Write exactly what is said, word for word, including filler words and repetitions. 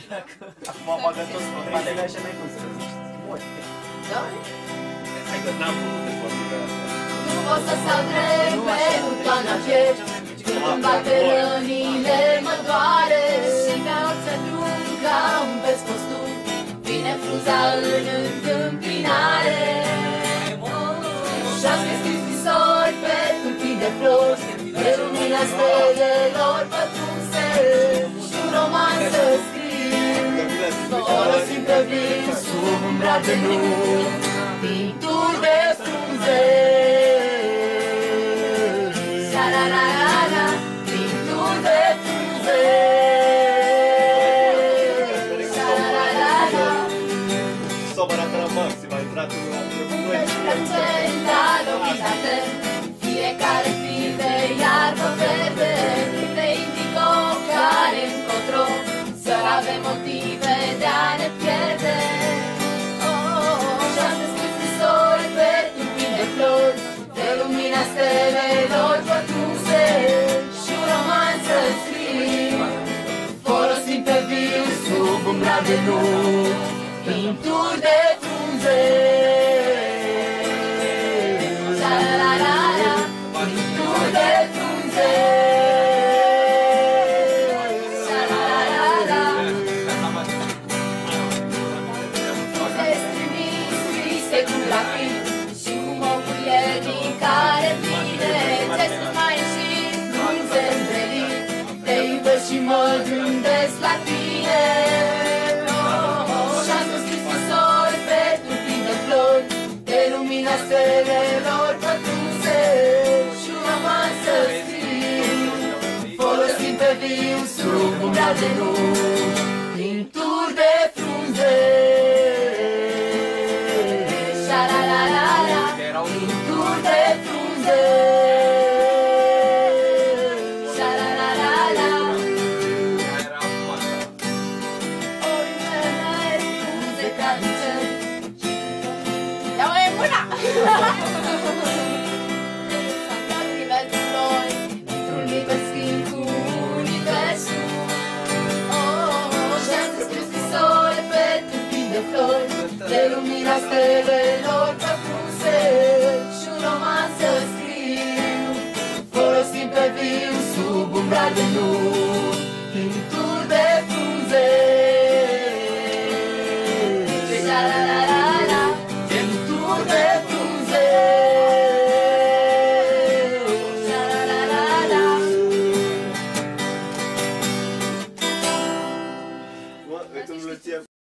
Acum am bagă toți spatele așa n-ai cum să zici. Mori. Da? Hai că n-am făcut de formule astea. Nu o să stau drept pe butoana piept, când îmi bate rănile mă doare. Și vreau să drum ca un pes costum, vine frunza în întâmpinare. Și-am scris scrisori pe tulpini de flori, de lumina stelelor pătrunse, și un roman să scriu, folosind pe vin sub umbra de luni, pinturi de frunze. Sa-la-la-la-la, pinturi de frunze. Sa-la-la-la-la. Sobărată la maxim, a intrat în fiecare fir de iarbă verde ne indică care încotro, să avem motive de a ne pierde. Și-am scris scrisori pe tulpini de flori, de lumina stelelor pătrunse, și un roman să scriu, folosind pe viu sub umbra de luni, pinturi de frunze. Sa-la-la-la-la, pinturi de frunze. Sa-la-la-la-la. Frunze trimis, scrise cu grafit, și cu mocurile din care vine. Ți-ai spus mai ieșit, frunze îmbrălit, te iubesc și mă gândesc la tine. Și-am scris scrisori pe tulpini de flori, de lumina stelelor pătrunse, și un roman să scriu, folosind pe viu sub umbra de luni, pinturi de frunze. Sa-la-la-la-la, pinturi de frunze. Sa-la-la-la-la. Frunze ca din cer. Ia-o e mâna! Universul noi, într-un liber schimb cu universul. Și-am scris scrisori pe tulpini de flori, de lumina stelelor pătrunse, și un roman să scriu, folosind pe viu sub umbra de luni, pinturi de frunze. Sa-la-la-la-la, pinturi de frunze. Sa-la-la-la-la. Mă, îți îmbluția